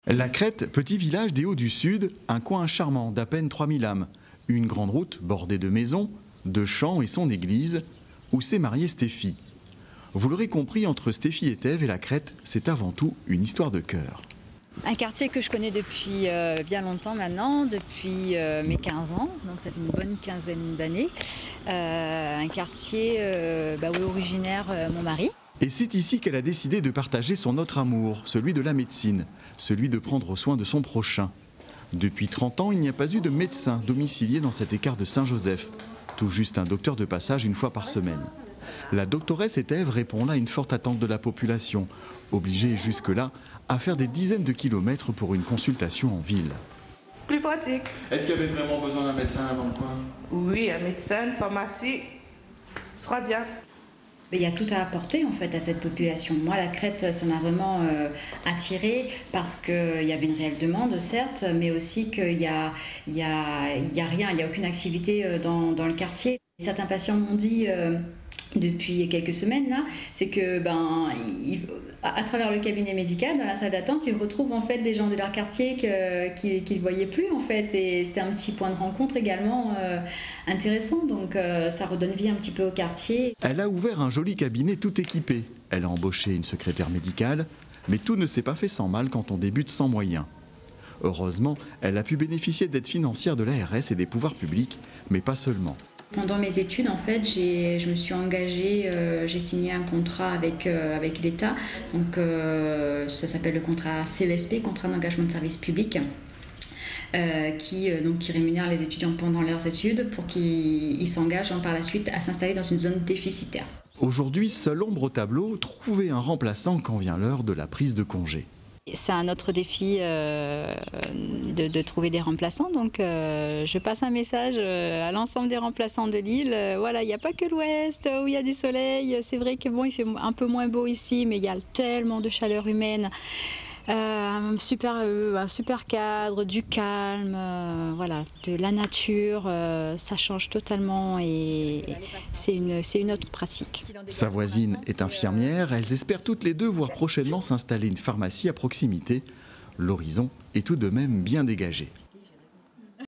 La Crête, petit village des Hauts du Sud, un coin charmant d'à peine 3000 âmes. Une grande route bordée de maisons, de champs et son église, où s'est mariée Stéphie. Vous l'aurez compris, entre Stéphie et Thèves et la Crête, c'est avant tout une histoire de cœur. Un quartier que je connais depuis bien longtemps maintenant, depuis mes 15 ans, donc ça fait une bonne quinzaine d'années. Un quartier où est originaire mon mari. Et c'est ici qu'elle a décidé de partager son autre amour, celui de la médecine, celui de prendre soin de son prochain. Depuis 30 ans, il n'y a pas eu de médecin domicilié dans cet écart de Saint-Joseph. Tout juste un docteur de passage une fois par semaine. La doctoresse Thèves répond là à une forte attente de la population, obligée jusque-là à faire des dizaines de kilomètres pour une consultation en ville. Plus pratique. Est-ce qu'il y avait vraiment besoin d'un médecin dans le coin? Oui, un médecin, une pharmacie, ce sera bien. Il y a tout à apporter en fait à cette population. Moi, la Crête, ça m'a vraiment attirée parce qu'il y avait une réelle demande, certes, mais aussi qu'il y a rien, il n'y a aucune activité dans le quartier. Certains patients m'ont dit depuis quelques semaines là, c'est que à travers le cabinet médical, dans la salle d'attente, ils retrouvent en fait des gens de leur quartier qu'ils ne voyaient plus en fait, et c'est un petit point de rencontre également intéressant, donc ça redonne vie un petit peu au quartier. Elle a ouvert un joli cabinet tout équipé. Elle a embauché une secrétaire médicale, mais tout ne s'est pas fait sans mal quand on débute sans moyens. Heureusement, elle a pu bénéficier d'aides financières de l'ARS et des pouvoirs publics, mais pas seulement. Pendant mes études, en fait, je me suis engagée, j'ai signé un contrat avec l'État, donc ça s'appelle le contrat CESP, contrat d'engagement de service public, qui rémunère les étudiants pendant leurs études pour qu'ils s'engagent par la suite à s'installer dans une zone déficitaire. Aujourd'hui, seule ombre au tableau, trouver un remplaçant quand vient l'heure de la prise de congé. C'est un autre défi de trouver des remplaçants, donc je passe un message à l'ensemble des remplaçants de l'île. Voilà, il n'y a pas que l'ouest où il y a du soleil, c'est vrai que bon, il fait un peu moins beau ici, mais il y a tellement de chaleur humaine. Un super cadre, du calme, voilà, de la nature, ça change totalement et c'est une autre pratique. Sa voisine est infirmière, elles espèrent toutes les deux voir prochainement s'installer une pharmacie à proximité. L'horizon est tout de même bien dégagé.